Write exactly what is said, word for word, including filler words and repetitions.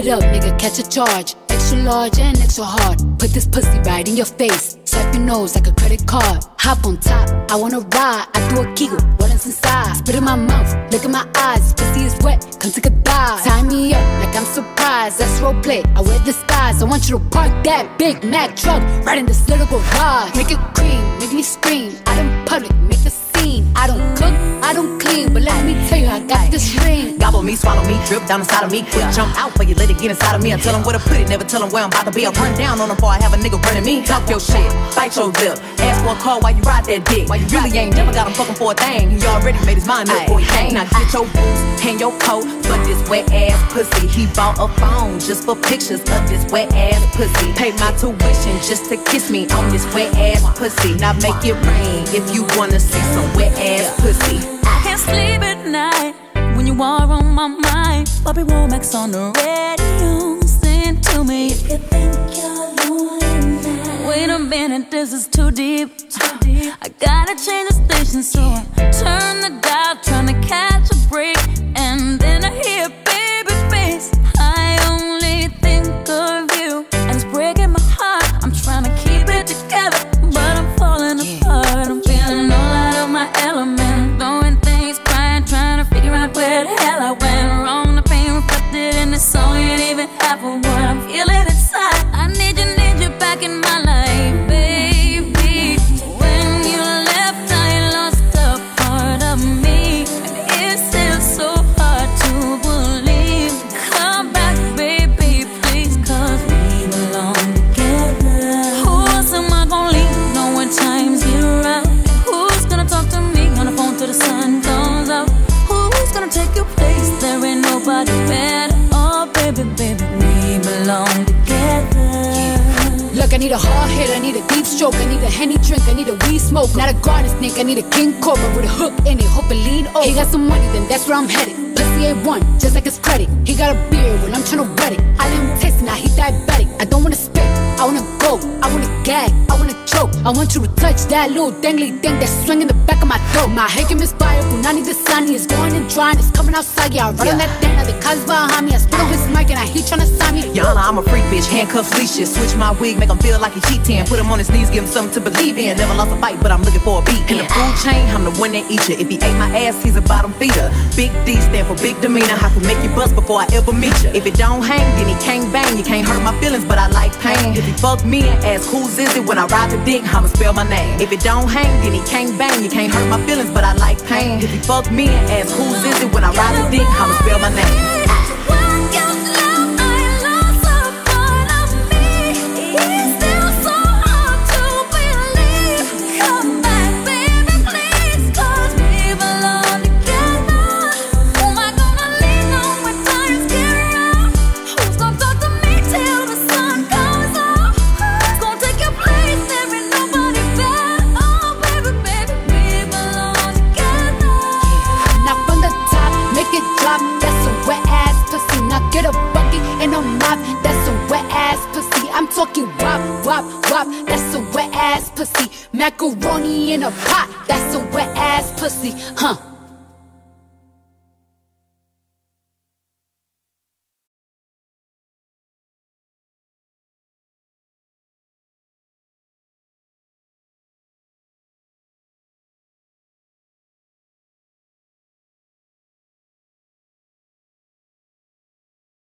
up, nigga, catch a charge. Extra large and extra hard. Put this pussy right in your face. Swipe your nose like a credit card. Hop on top, I wanna ride. I do a giggle, what is inside? Spit in my mouth, look in my eyes. Pussy is wet, come take a dive. Tie me up like I'm surprised. That's roleplay, I wear disguise. I want you to park that Big Mac truck right in this little garage. Make it cream, make me scream. Out in public, make a scene. I don't cook, I don't clean, but let me tell you, I got this ring. Gobble me, swallow me, drip down inside of me. Quick jump out for you, let it get inside of me. I tell them where to put it, never tell them where I'm about to be. I run down on them before I have a nigga running me. Talk your shit, bite your lip. Ask for a call while you ride that dick. Why you really ain't never got him fucking for a thing. He already made his mind up before he came. Now get your boots, hang your coat for this wet ass pussy. He bought a phone just for pictures of this wet ass pussy. Paid my tuition just to kiss me on this wet ass pussy. Now make it rain if you wanna see some wet ass pussy. I can't sleep at night when you are on my mind. Bobby Womack's on the radio, sing to me if you think you're lonely now. Wait a minute, this is too deep. Too deep. I gotta change the station, so I turn the dial, trying to catch a break, and then I hear baby face. I only think of you, and it's breaking my heart. I'm trying to keep it together, but I'm falling apart. I'm feeling all out of my element, throwing things, crying, trying to figure out where the hell I went wrong. The pain reflected in the song ain't even half of what I'm feeling inside. I need you, need you back in my life, baby. When you left, I lost a part of me, and it's still so hard to believe. Come back, baby, please, cause we belong together. Who else am I gonna leave, knowing times get rough? Who's gonna talk to me on the phone till the sun comes up? Who's gonna take your place? There ain't nobody better. Oh, baby, baby, we belong together. Look, I need a hard hit, I need a deep stroke, I need a Henny drink, I need a weed smoke. Not a garden snake, I need a king cobra with a hook in it, hope it lean over. He got some money, then that's where I'm headed. Pussy ain't one, just like his credit. He got a beard when I'm tryna wet it. I let him taste it, now he diabetic. I don't wanna spit, I wanna go, I wanna gag, I wanna choke. I want you to touch that little dangly thing that's swinging the back of my throat. My head can misfire, Punani the sunny is going and drying, it's coming outside. Yeah, I run yeah. on that thing, now the cuz behind me. I spit on his mic and I he tryna sign me. Yana, I'm a freak bitch, handcuffs, leashes. Switch my wig, make him feel like he cheating. Put him on his knees, give him something to believe in. Never lost a fight, but I'm looking for a beat. In the food chain, I'm the one that eat you. If he ate my ass, he's a bottom feeder. Big D stand for big demeanor. I can make you bust before I ever meet you. If it don't hang, then he can't bang. You can't hurt my feelings, but I like pain. If he fuck me and ask whose is it when I ride the dick, I'ma spell my name. If it don't hang, then he can't bang. You can't hurt my feelings, but I like pain. If he fuck me and ask whose is it when I ride the dick, I'ma spell my name. I'm talking wop, wop, wop, that's a wet ass pussy. Macaroni in a pot, that's a wet ass pussy, huh?